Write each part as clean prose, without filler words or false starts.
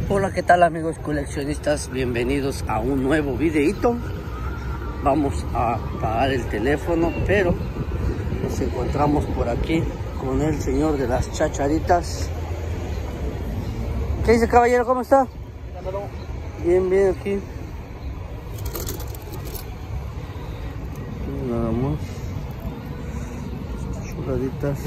Hola, ¿qué tal amigos coleccionistas? Bienvenidos a un nuevo videito. Vamos a pagar el teléfono, pero nos encontramos por aquí con el señor de las chacharitas. ¿Qué dice, caballero? ¿Cómo está? Bien, bien aquí. Nada más. Chuladitas.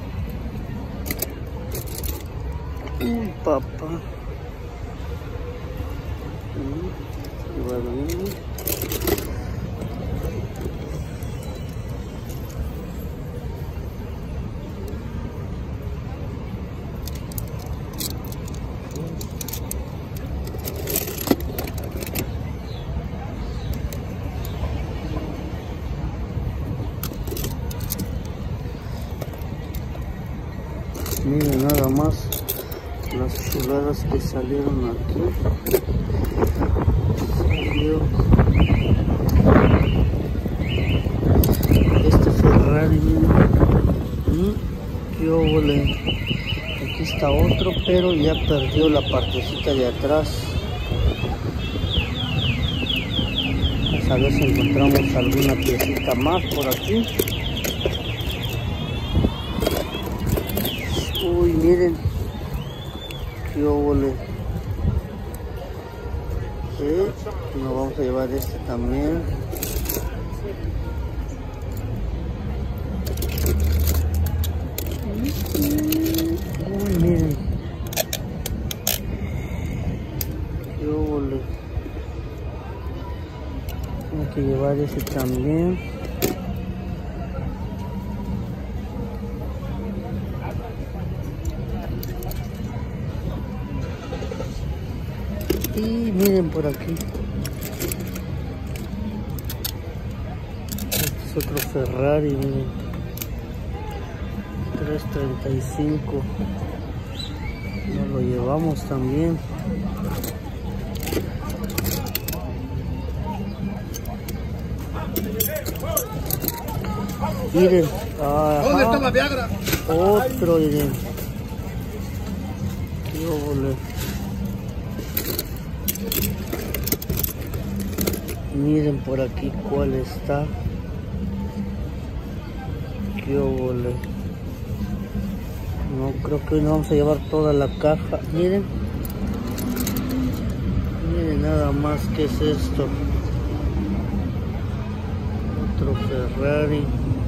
Papá. Miren nada más las chuladas que salieron aquí. Salió este Ferrari, miren. Qué óvole. Aquí está otro, pero ya perdió la partecita de atrás. Vamos a ver si encontramos alguna piecita más por aquí. Uy, miren. Qué óvole. Nos vamos a llevar este también. Uy, miren. Qué óvole. Tengo que llevar ese también. Y miren por aquí. Este es otro Ferrari, miren. 335. Nos lo llevamos también. Miren. ¿Dónde está la Viagra? Otro, miren. Qué óvole. Miren por aquí cuál está. Qué óvole. No, creo que hoy no vamos a llevar toda la caja. Miren. Miren nada más que es esto. Otro Ferrari.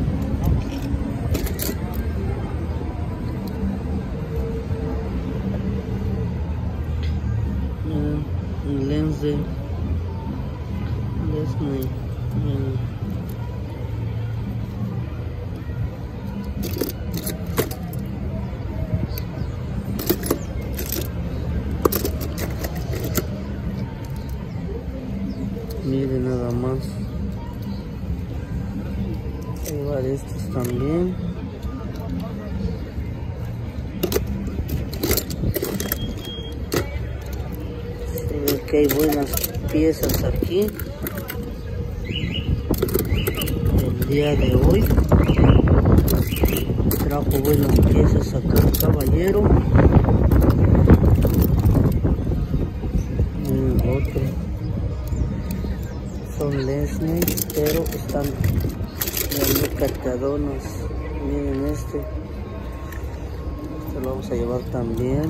Miren, un Lenze. Miren nada más. Voy a llevar estos también. Se ve que hay buenas piezas aquí. El día de hoy trajo buenas piezas acá el caballero. Otro son Lesney, pero están muy cateadonas. Miren este lo vamos a llevar también.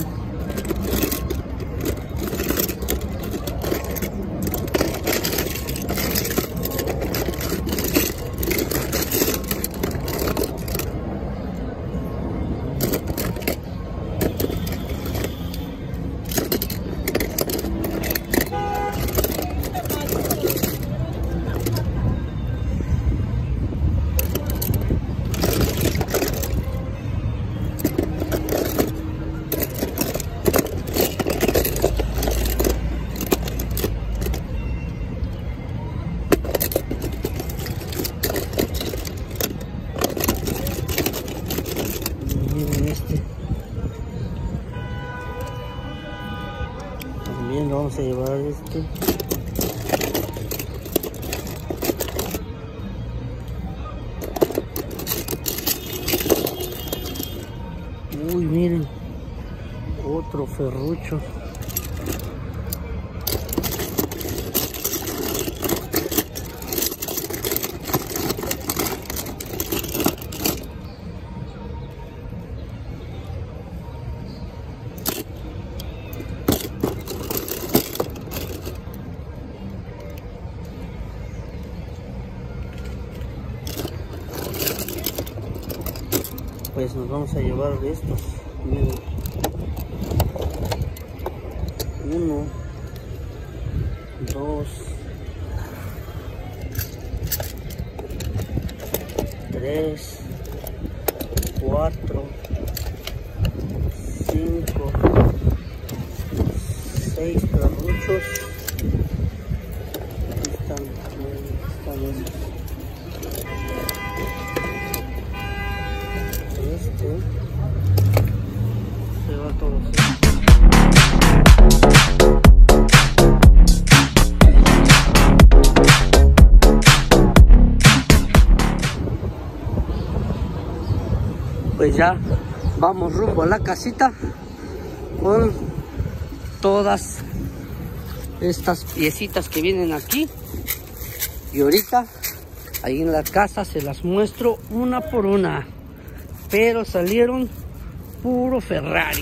También vamos a llevar este. Uy, miren, otro ferrucho. pues nos vamos a llevar de estos. Miren. 1, 2, 3, 4, 5, 6 carruchos. Aquí están se va todo así. Pues ya vamos rumbo a la casita con todas estas piecitas que vienen aquí, y ahorita ahí en la casa se las muestro una por una, pero salieron puro Ferrari.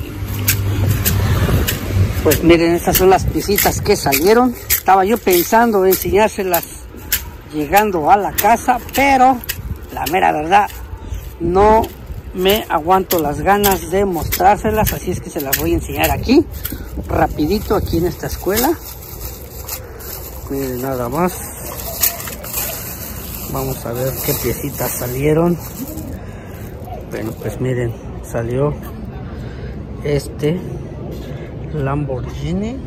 Pues miren, estas son las piecitas que salieron. Estaba yo pensando en enseñárselas llegando a la casa, pero la mera verdad no me aguanto las ganas de mostrárselas, así es que se las voy a enseñar aquí rapidito, aquí en esta escuela. Miren nada más, vamos a ver qué piecitas salieron. Bueno, pues miren, salió este Lamborghini,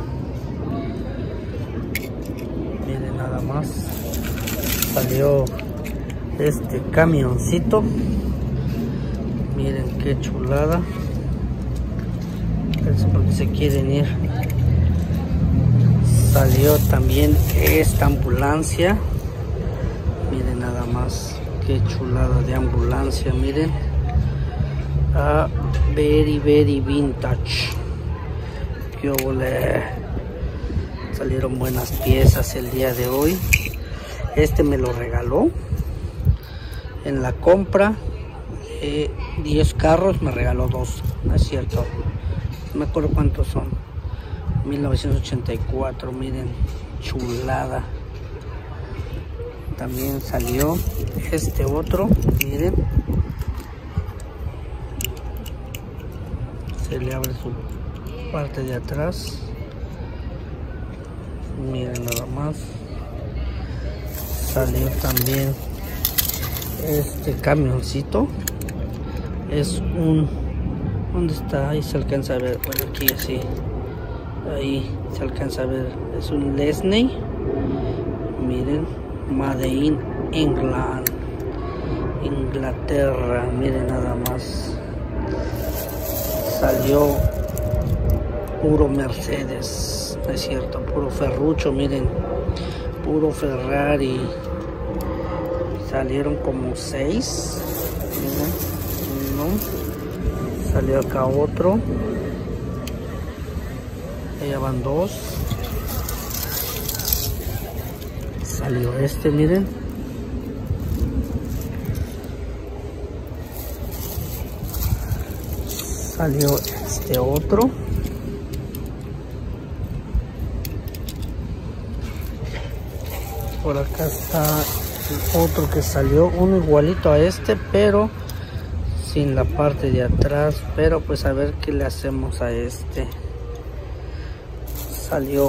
miren nada más, salió este camioncito. Miren qué chulada. Es porque se quieren ir. Salió también esta ambulancia. Miren nada más qué chulada de ambulancia. Miren. Very vintage. Qué ole. Salieron buenas piezas el día de hoy. Este me lo regaló en la compra. 10 carros, me regaló 2, no es cierto, no me acuerdo cuántos son. 1984, miren, chulada. También salió este otro, miren, se le abre su parte de atrás, miren nada más. Salió también este camioncito. Es un... ¿Dónde está? Ahí se alcanza a ver. Bueno, aquí así. Ahí se alcanza a ver. Es un Lesney. Miren. Made in England. Inglaterra. Miren nada más. Salió puro Mercedes. No es cierto. Puro Ferrucho. Miren. Puro Ferrari. Salieron como 6. Miren. Salió acá otro, allá van 2, salió este, miren, salió este otro, por acá está el otro que salió, uno igualito a este, pero sin la parte de atrás, pero pues a ver qué le hacemos a este. Salió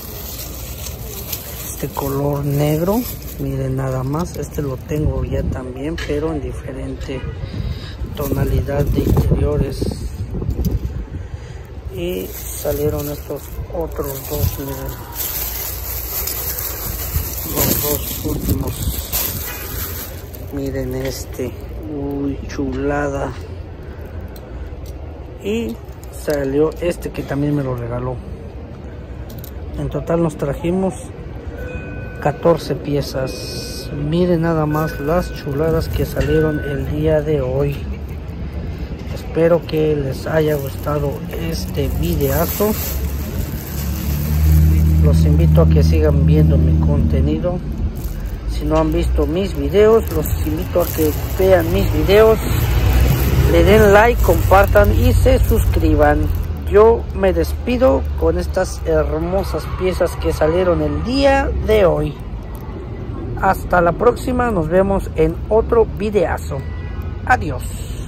este color negro, miren nada más, este lo tengo ya también, pero en diferente tonalidad de interiores. Y salieron estos otros 2, miren, los 2 últimos, miren este. Uy, chulada. Y salió este que también me lo regaló. En total nos trajimos 14 piezas. Miren nada más las chuladas que salieron el día de hoy. Espero que les haya gustado este videazo. Los invito a que sigan viendo mi contenido. Si no han visto mis videos, los invito a que vean mis videos, le den like, compartan y se suscriban. Yo me despido con estas hermosas piezas que salieron el día de hoy. Hasta la próxima, nos vemos en otro videazo. Adiós.